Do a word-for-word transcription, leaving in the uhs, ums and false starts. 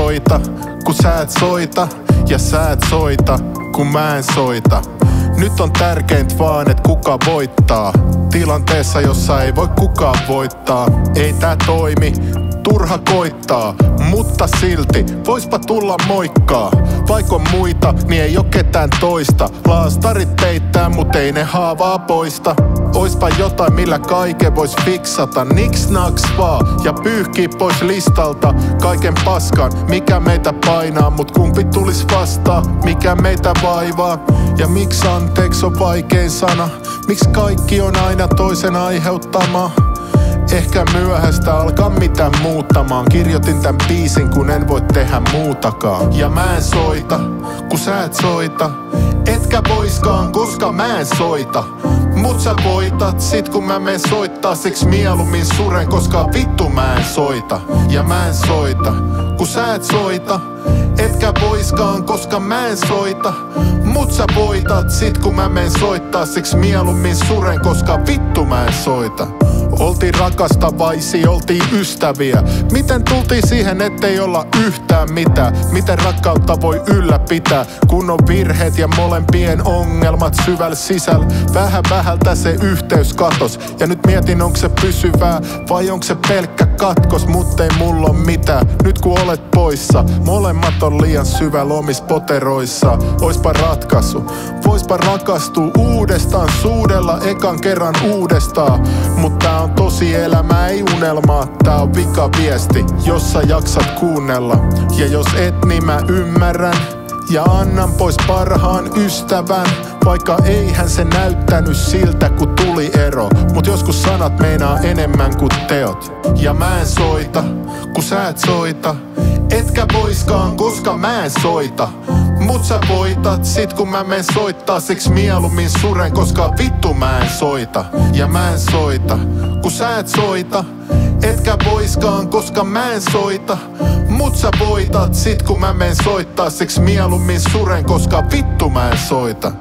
soita, kun sä et soita. Ja sä et soita, kun mä en soita. Nyt on tärkeintä vaan, et kuka voittaa. Tilanteessa, jossa ei voi kukaan voittaa. Ei tää toimi, turha koittaa. Mutta silti, voispa tulla moikkaa. Vaikka on muita, niin ei oo ketään toista. Laastarit peittää, mut ei ne haavaa poista. Oispa jotain, millä kaiken vois fiksata. Niks naks vaan, ja pyyhkii pois listalta kaiken paskan, mikä meitä painaa. Mut kumpi tulis vastaan, mikä meitä vaivaa. Ja miksi anteeksi on vaikein sana. Miksi kaikki on aina toisen aiheuttama. Ehkä myöhäistä alkaa mitään muuttamaan. Kirjoitin tän biisin, kun en voi tehdä muutakaan. Ja mä en soita, kun sä et soita. Etkä voiskaan, koska mä en soita. Mut sä voitat sit kun mä menen soittaa. Siksi mieluummin suren, koska vittu mä en soita. Ja mä en soita, kun sä et soita. Etkä voiskaan, koska mä en soita. Mut sä voitat sit kun mä menen soittaa. Siksi mieluummin suren, koska vittu mä en soita. Oltiin rakastavaisia, oltiin ystäviä. Miten tultiin siihen, ettei olla yhtään mitään? Miten rakkautta voi ylläpitää, kun on virheet ja molempien ongelmat syvällä sisällä? Vähän vähältä se yhteys katos. Ja nyt mietin, onko se pysyvää vai onko se pelkkä katkos. Mut ei mulla on mitään, nyt kun olet poissa. Molemmat on liian syvällä omis poteroissa. Oispa ratkaisu, voispa rakastua uudestaan. Suudella ekan kerran uudestaan. Mut tää on tosi elämä, ei unelmaa. Tää on vikaviesti, jos sä jaksat kuunnella. Ja jos et, niin mä ymmärrän. Ja annan pois parhaan ystävän. Vaikka eihän se näyttänyt siltä, kun tuli ero. Mut joskus sanat meinaa enemmän kuin teot. Ja mä en soita, kun sä et soita. Etkä voiskaan, koska mä en soita. Mut sä voitat sit kun mä menen soittaa. Siksi mieluummin suren, koska vittu mä en soita. Ja mä en soita, kun sä et soita. Etkä voiskaan, koska mä en soita. Mut sä voitat sit kun mä menen soittaa. Siksi mieluummin suren, koska vittu mä en soita.